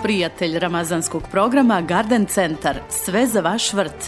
prijatelj ramazanskog programa Garden Centar. Sve za vaš vrt.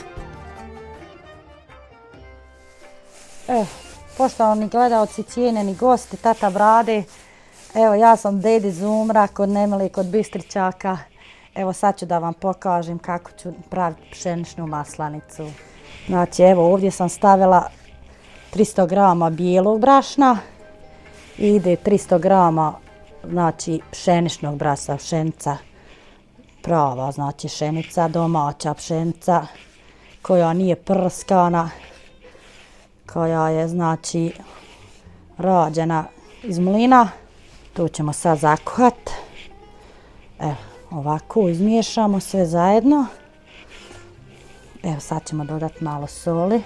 Poštovani gledalci, cijenjeni gosti, tata Brade, evo ja sam Dedi Zumra kod Nemeli, kod Bistričaka. Evo sad ću da vam pokažem kako ću praviti pšeničnu maslanicu. Znači evo ovdje sam stavila 300 grama bijelog brašna i ide 300 grama znači pšeničnog brašna, pšenica prava, znači pšenica domaća, pšenica koja nije prskana, koja je znači rađena iz mlina. Tu ćemo sad zakuhati. Evo ovako izmiješamo sve zajedno. Evo sad ćemo dodati malo soli.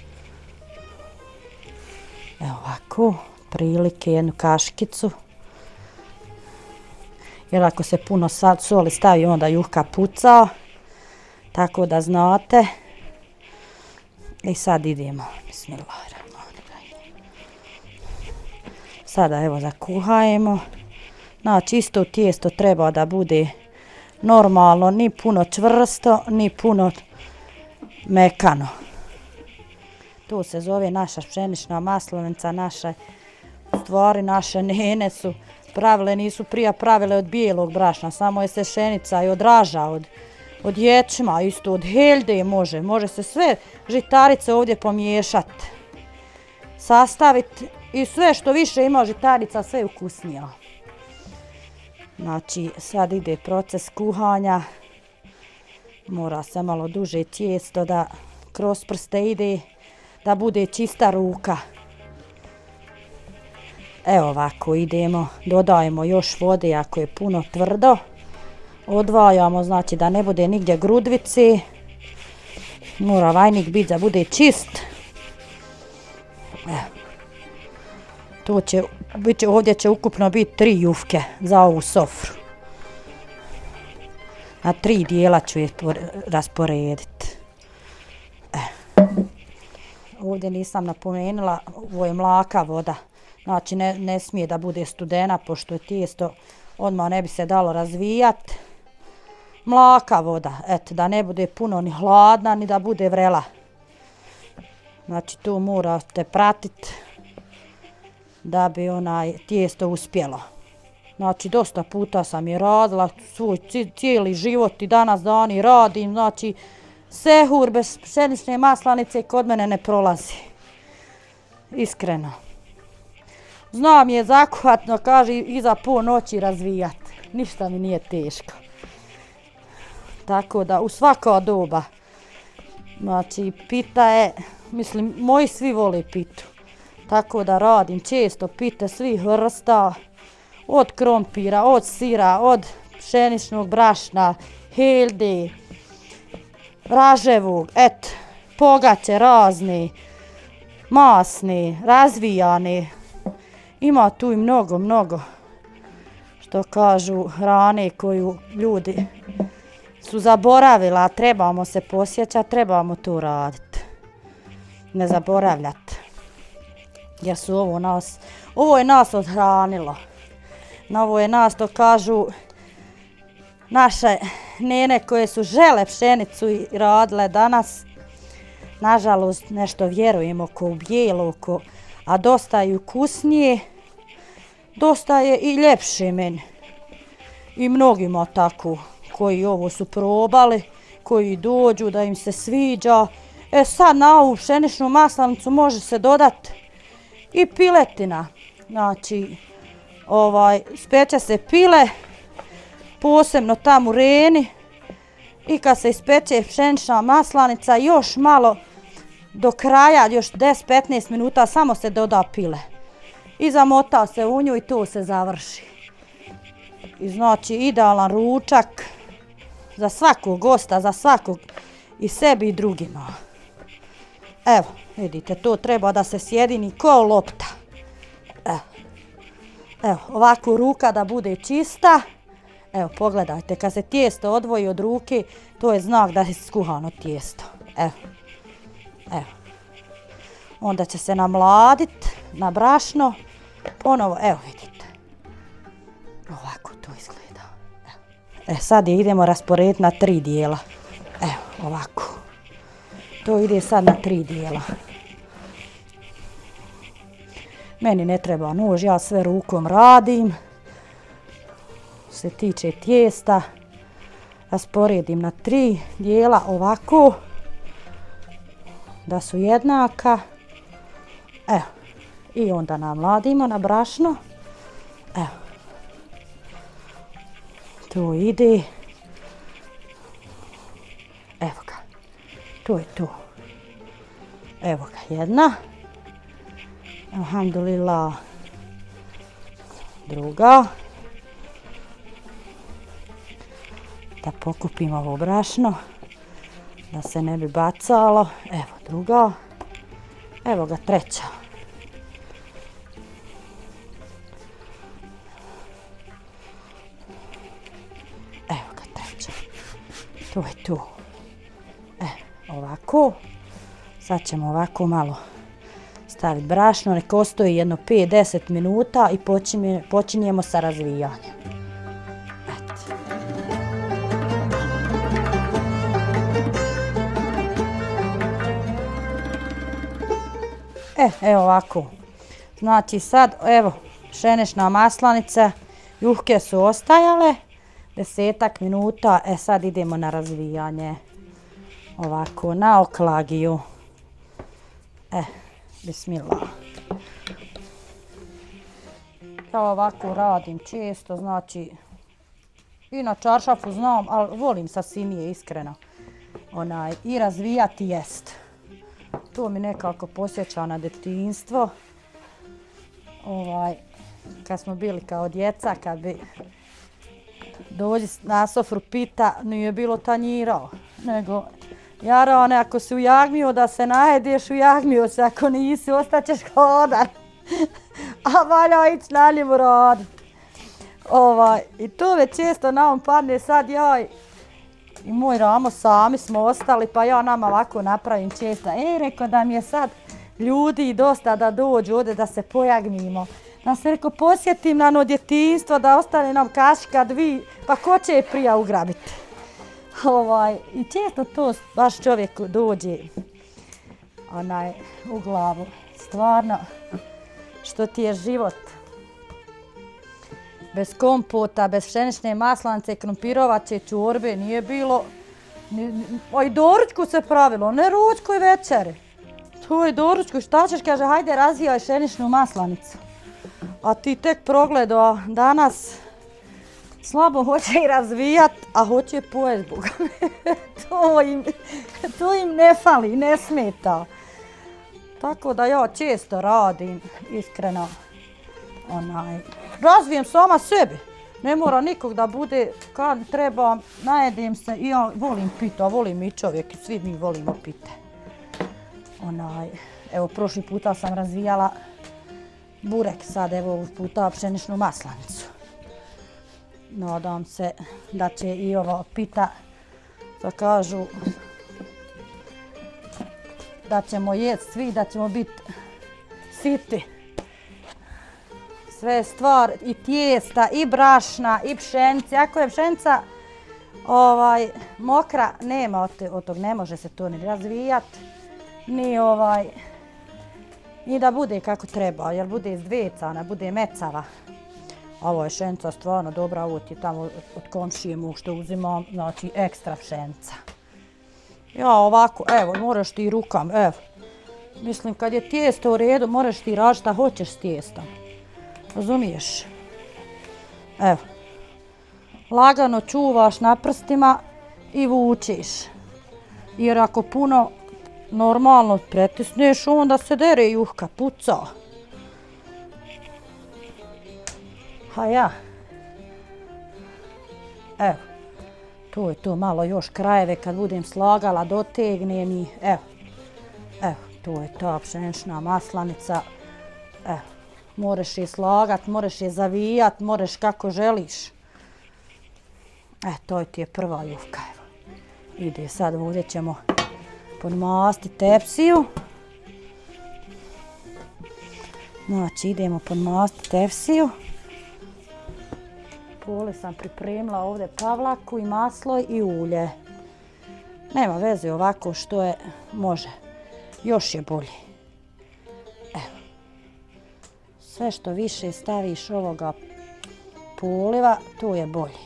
Evo ovako, prilike jednu kaškicu. Jer ako se puno soli stavi onda juha puca. Tako da znate. I sad idemo. Bismillahirrahmanirrahim. Sada evo zakuhajemo. Znači isto tijesto treba da bude normalno, ni puno čvrsto, ni puno mekano. To se zove naša pšenična maslanica, naše nene su pravile, nisu prije pravile od bijelog brašna, samo je se pšenica i od raža, od ječma, isto od heljde može se sve žitarice ovdje pomiješati, sastaviti i sve što više ima žitarica sve ukusnija. Znači sad ide proces kuhanja, mora se malo duže tijesto da kroz prste ide, da bude čista ruka. Evo ovako idemo, dodajemo još vode ako je puno tvrdo, odvajamo znači da ne bude nigdje grudvice, mora vajnik biti da bude čist. Ovdje će ukupno biti 3 jufke za ovu sofru. Na 3 dijela ću je rasporediti. Ovdje nisam napomenula, ovo je mlaka voda. Znači ne smije da bude studena, pošto je tijesto odmah ne bi se dalo razvijati. Mlaka voda, eto, da ne bude puno ni hladna, ni da bude vrela. Znači tu morate pratiti da bi tijesto uspjelo. Znači dosta puta sam je radila, svoj cijeli život i danas dani radim, znači sehur bez pšenične maslanice kod mene ne prolazi. Iskreno. Znam je zakuhatno, kaže, iza po noći razvijati. Ništa mi nije teško. Tako da u svako doba. Znači pita je, mislim, moji svi vole pitu. Tako da radim često pite svih vrsta, od krompira, od sira, od pšeničnog brašna, heljde, raževog, pogače razne, masne, razvijane. Ima tu i mnogo, što kažu, hrane koju ljudi su zaboravili, a trebamo se posjećati, trebamo to raditi. Ne zaboravljati. Jer su ovo je nas odhranilo. Na ovo je nas, to kažu, naše nene koje su žele pšenicu i radile danas. Nažalost, nešto vjerujemo ko u bijelo, a dosta je ukusnije, dosta je i ljepše meni. I mnogima tako, koji ovo su probali, koji dođu da im se sviđa. Sad na ovu pšeničnu maslanicu može se dodati i piletina. Znači, speče se pile, posebno tamo u Reni, i kad se ispeče pšenična maslanica još malo do kraja, još 10-15 minuta samo se doda pile. I zamota se u nju i to se završi. I znači idealan ručak za svakog gosta, za svakog i sebi i drugima. Evo, vidite, to treba da se sjedini ko lopta. Evo, ovako ruka da bude čista. Evo, pogledajte, kad se tijesto odvoji od ruke, to je znak da je skuhano tijesto. Evo. Onda će se namladiti na brašno. Ponovo, evo vidite. Ovako to izgleda. Sad je idemo rasporediti na 3 dijela. Evo, ovako. To ide sad na 3 dijela. Meni ne treba nož, ja sve rukom radim. Što se tiče tijesta, rasporedim na 3 dijela ovako. Da su jednaka. Evo. I onda namladimo na brašno. Evo. To ide. Evo ga. To je to. Evo ga jedna. Alhamdulillah. Druga. Da pokupimo ovo brašno. Da se ne bi bacalo. Evo druga. Evo ga treća. Evo ga treća. To je to. Ovako. Sad ćemo ovako malo staviti brašno. Nek ostoji jedno 5-10 minuta i počinjemo sa razvijanjem. Evo ovako. Znači sad, evo, pšenična maslanica, juhke su ostajale, 10 minuta, sad idemo na razvijanje. Ovako, na oklagiju. Bismillah. Ja ovako radim često, znači, i na čaršafu znam, ali volim sa sinije, iskreno. I razvijati jest. To mi nekako posjeća na detinjstvo. Kad smo bili kao djeca, kad bi dođi na sofru pita, nije bilo tanjira, nego jarane, ako si ujagmio da se najedeš, ujagmio se, ako nisi, ostaćeš hodan. A valja ići na njivu raditi. I to već često nam padne sad ja i moj Ramo sami smo ostali, pa ja nama ovako napravim često. Rekao da mi je sad ljudi dosta da dođu ovdje da se pojagmimo. Da se posjetim na ono djetinjstvo, da ostane nam kašika 2, pa ko će je prija ugrabiti. I često to baš čovjeku dođe u glavu. Stvarno, što ti je život. Bez kompota, bez pšenične maslanice, krompirovače čorbe nije bilo. I doručku se pravilo, ne ručku i večeri. To je doručku, šta ćeš, kaže, hajde razvijaj pšeničnu maslanicu. A ti tek progledao danas slabo hoće i razvijat, a hoće pojest Boga. To im ne fali, ne smeta. Tako da ja često radim, iskreno. Razvijem sama sebi. Ne mora nikog da bude, kad treba, najedim se i ja volim pita, volim i čovjek, svi mi volimo pite. Evo, prošli puta sam razvijala burek, sad evo ovog puta pšeničnu maslanicu. Nadam se da će i ova pita, da kažu, da ćemo jesti svi, da ćemo biti siti. Sve stvar i tijesta, i brašna, i pšenice. Ako je pšenica mokra, nema od tog, ne može se to ni razvijati, ni da bude kako treba, jer bude izdvecana, bude mecava. Ovo je pšenica stvarno dobra, ovo ti je tamo od komšije mu što uzimam, znači ekstra pšenica. Ja ovako, evo, moraš ti rukam, evo. Mislim, kad je tijesto u redu, moraš ti raditi šta hoćeš s tijestom. Razumiješ? Evo. Lagano čuvaš na prstima i vučiš. Jer ako puno normalno pretisneš, onda se dere juhka, puca. Evo. To je to, malo još krajeve kad budem slagala, dotegnem i evo. Evo, to je ta pšenična maslanica. Evo. Moraš je slagat, moraš je zavijat, moraš kako želiš. To ti je prva juhka. Ide sad, ovdje ćemo podmastiti tepsiju. Znači idemo podmastiti tepsiju. ili sam pripremila ovdje pavlaku i maslo i ulje. Nema veze ovako što je, može. Još je bolje. Evo. Sve što više staviš ovoga poliva, to je bolje.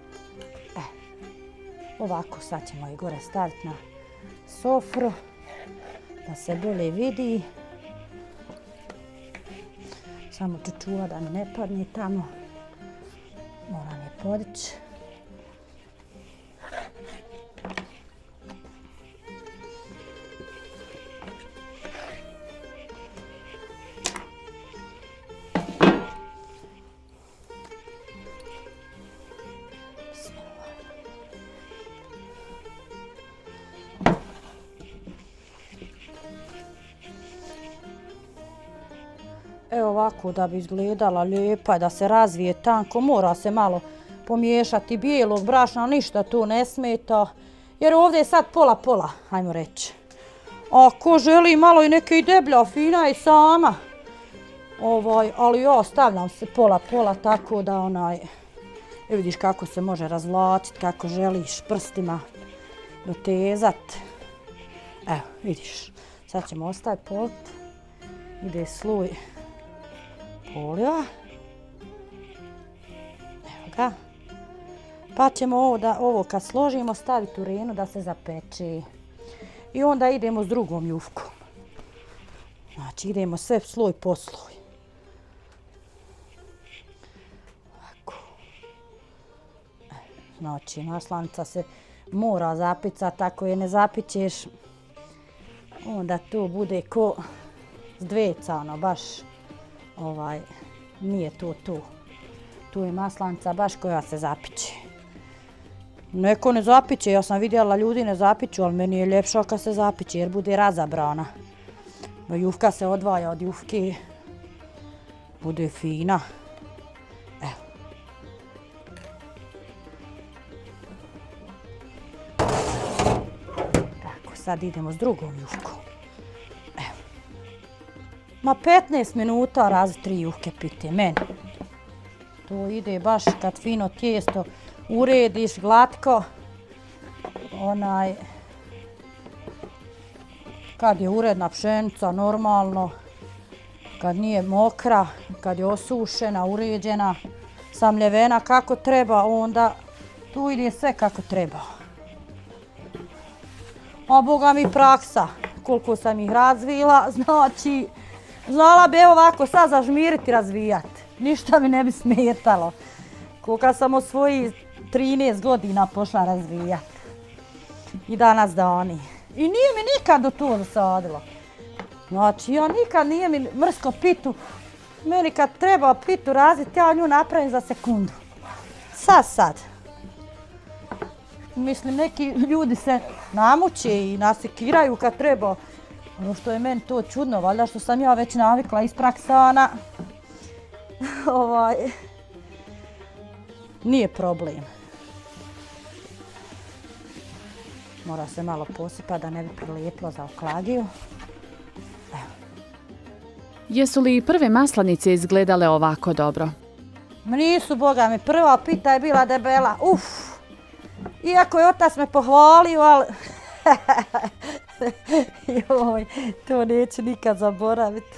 Ovako sad ćemo i gore staviti na sofru da se bolje vidi. Samo ću čuvati da mi ne padne tamo. Moram je podići. Evo ovako da bi izgledala lijepa, da se razvije tanko, mora se malo pomiješati bijelog brašna, ništa tu ne smeta, jer ovdje je sad pola-pola, ajmo reći. Ako želi malo i neke i deblja, fina i sama, ali ja stavljam se pola-pola tako da vidiš kako se može razvlačiti, kako želiš prstima dotezat. Evo, vidiš, sad ćemo ostaviti polit, ide sloj poliva. Evo ga. Pa ćemo ovo kad složimo staviti u renu da se zapeče. I onda idemo s drugom jufkom. Znači idemo sve sloj po sloj. Ovako. Znači maslanica se mora zapicati, ako je ne zapićeš onda to bude ko zdvecano, baš nije to tu. Tu je maslanica baš koja se zapiće. Neko ne zapiće, ja sam vidjela ljudi ne zapiću, ali meni je ljepša kad se zapiće jer bude razabrana. Jufka se odvaja od jufke, bude fina. Evo. Tako, sad idemo s drugom jufkom. Evo. Ma 15 minuta raz 3 jufke pite, meni. To ide baš kad fino tijesto urediš glatko, kad je uredna pšenica normalno, kad nije mokra, kad je osušena, uređena, samljevena kako treba, onda tu ide sve kako treba. A boga mi praksa, koliko sam ih razvila, znači znala bi evo ovako sad zažmiriti razvijati, ništa mi ne bi smetalo. Koliko sam od svojih 13 godina pošla razvijati. I danas dani. I nije mi nikad do to dosadilo. Znači, ja nikad nije mi mrsko pitu. Meni kad treba pitu razviti, ja nju napravim za sekundu. Sad. Mislim, neki ljudi se namuče i nasekiraju kad treba. Ono što je meni to čudno, valjda što sam ja već navikla ispraksana. Nije problem. Mora se malo posipati da ne bi prilijeplo za oklagiju. Jesu li prve maslanice izgledale ovako dobro? Nisu, boga mi, prva pita je bila debela. Iako je otac me pohvalio, ali to neću nikad zaboraviti.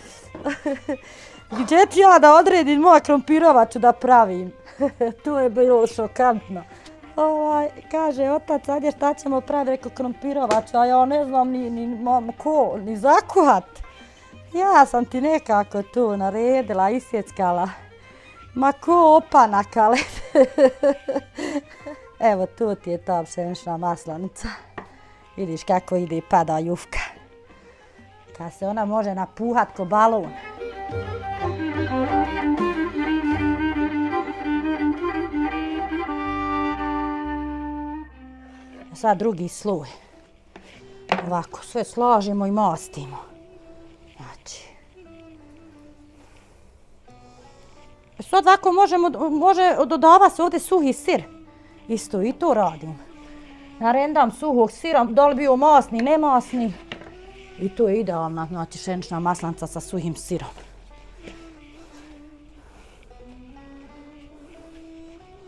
Gdje ću ja da odredim moja krompirovaču da pravim? To je bilo šokantno. Kaže otac, ajde šta ćemo praviti, rekao krompirovaču, a ja ne znam ni zakuhat. Ja sam ti nekako tu naredila, isjeckala. Ma ko opanak, ali evo tu ti je ta pšenična maslanica. Vidiš kako ide i pada jufka. Kad se ona može napuhat ko balon. Sad drugi sloj. Ovako sve slažemo i mastimo. Znači. Sad ovako može dodava se ovdje suhi sir. Isto i to radim. Narendam suhog sira, da li bio masni, ne masni. I to je idealna, znači pšenična maslanica sa suhim sirom.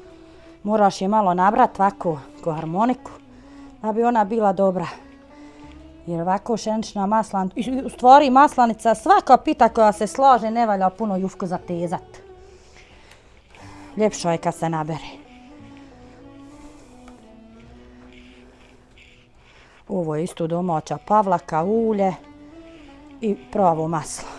moraš je malo nabrat ovako ko harmoniku da bi ona bila dobra. Jer ovako pšenična maslanica, u stvari maslanica, svaka pita koja se slaže ne valja puno jufku zatezat. Ljepša je kad se nabere. Ovo je isto domaća pavlaka, ulje i pravo maslo.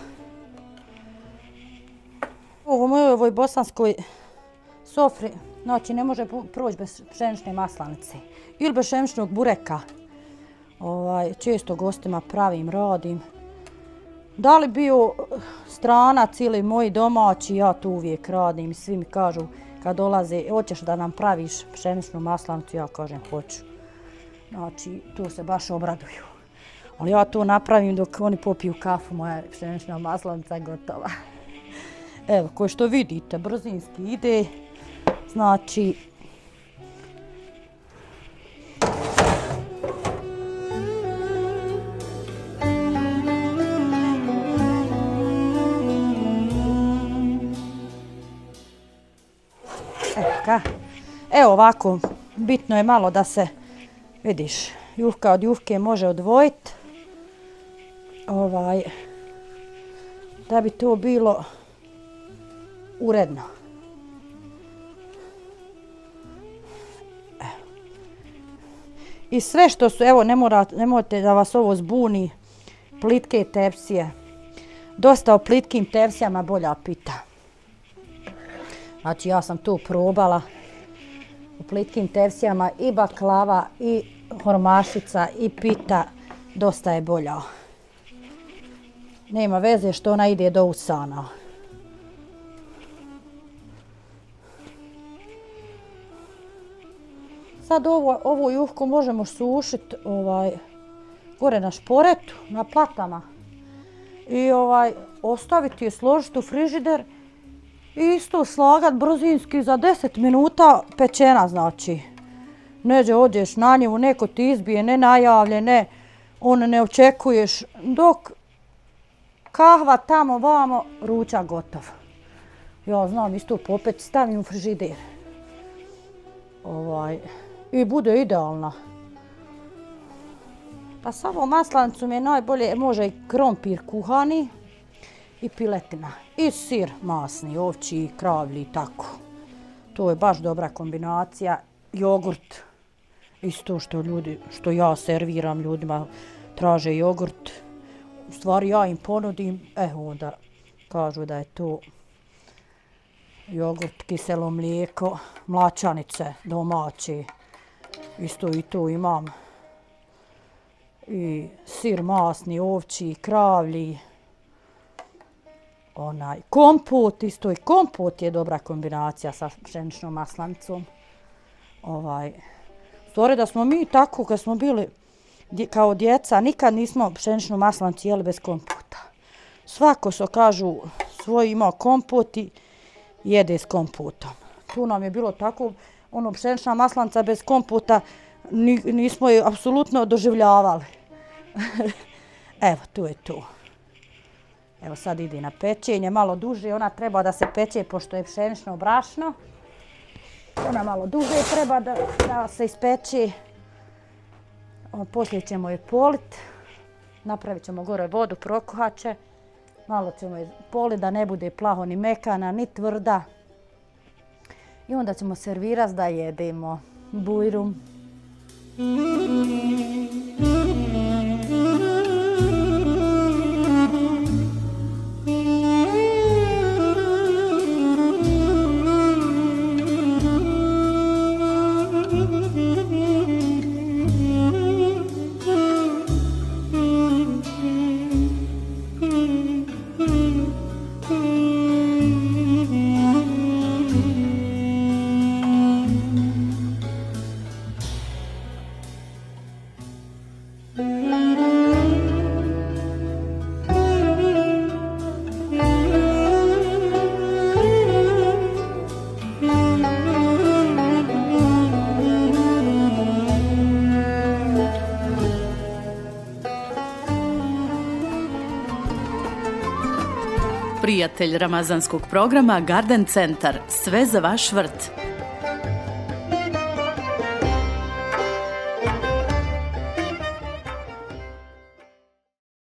U mojoj bosanskoj sofri znači ne može proći bez pšenične maslanice ili bez pšeničnog bureka. Često gostima pravim, radim. Da li bio stranac ili moji domaći, ja to uvijek radim. Svi mi kažu kad dolaze, hoćeš da nam praviš pšeničnu maslanicu, ja kažem hoću. Znači, tu se baš obraduju. Ali ja to napravim dok oni popiju kafu, moja pšenična maslanica je gotova. Evo, ko što vidite, brzinski ide. Znači, evo ovako, bitno je malo da se, vidiš, jufka od jufke može odvojiti. Da bi to bilo uredno. I sve što su, evo nemojte da vas ovo zbuni, plitke tepsije. Dosta o plitkim tepsijama bolja pita. Znači ja sam to probala u plitkim tepsijama i baklava i hormašica i pita, dosta je bolja. Nema veze što ona ide do usana. Sad ovu jufku možemo sušiti gore na šporetu, na platama. I ostaviti je, složiti u frižider i isto slagat brzinski za 10 minuta pečena, znači. Neđe odješ na njevu, neko ti izbije, ne najavlje, ne očekuješ. Dok kahva tamo vamo, ručak gotov. Ja znam isto popet, stavim u frižider. I bude idealna. Pa s ovom maslanicu mi je najbolje, može i krompir kuhani i piletina. I sir masni, ovčji, kravlji i tako. To je baš dobra kombinacija. Jogurt, isto što ja serviram ljudima, traže jogurt. U stvari ja im ponudim, onda kažu da je to jogurt, kiselo mlijeko, mlačanice domaće. Isto i to imam. I sir masni, ovčji, kravlji. Kompot, isto i kompot je dobra kombinacija sa pšeničnom maslanicom. Stvari da smo mi tako kad smo bili kao djeca, nikad nismo pšeničnu maslanicu jeli bez kompota. Svako kažu svoj ima kompot i jede s kompotom. Tu nam je bilo tako, pšenična maslanica bez kompota nismo je apsolutno doživljavali. Evo, tu je to. Evo sad ide na pečenje, malo duže, ona treba da se peče pošto je pšenično brašno. Ona malo duže treba da se ispeče. Poslije ćemo je polit. Napravit ćemo gore vodu, prokuhat će. Malo ćemo je polit da ne bude plaho ni mekana, ni tvrda. I onda ćemo servirati da jedemo. Bujrum. Prijatelj ramazanskog programa Garden Centar. Sve za vaš vrt.